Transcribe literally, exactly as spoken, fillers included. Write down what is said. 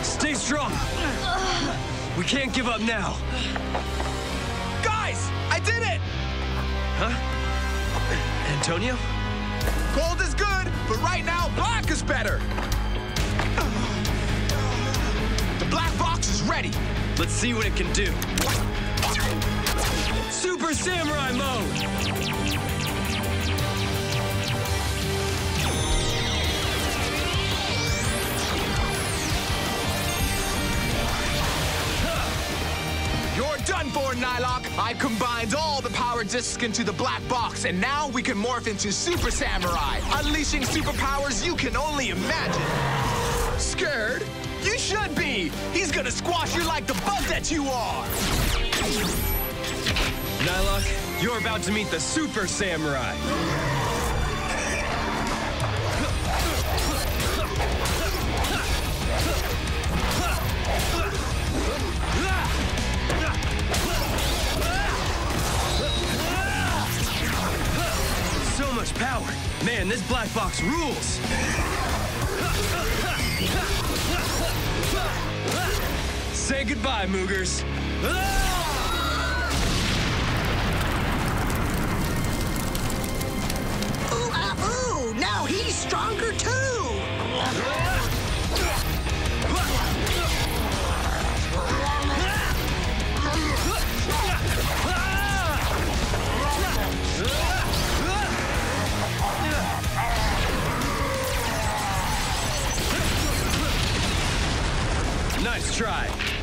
Stay strong. We can't give up now. Guys, I did it! Huh? Antonio? Gold is good, but right now, black is better. The black box is ready. Let's see what it can do. Super Samurai mode! You're done for, Nylock. I've combined all the power discs into the black box, and now we can morph into Super Samurai, unleashing superpowers you can only imagine. Scared? You should be. He's gonna squash you like the bug that you are. Nylock, you're about to meet the Super Samurai. So much power. Man, this black box rules. Say goodbye, Moogers. Ooh, uh, ooh, now he's stronger too. Nice try.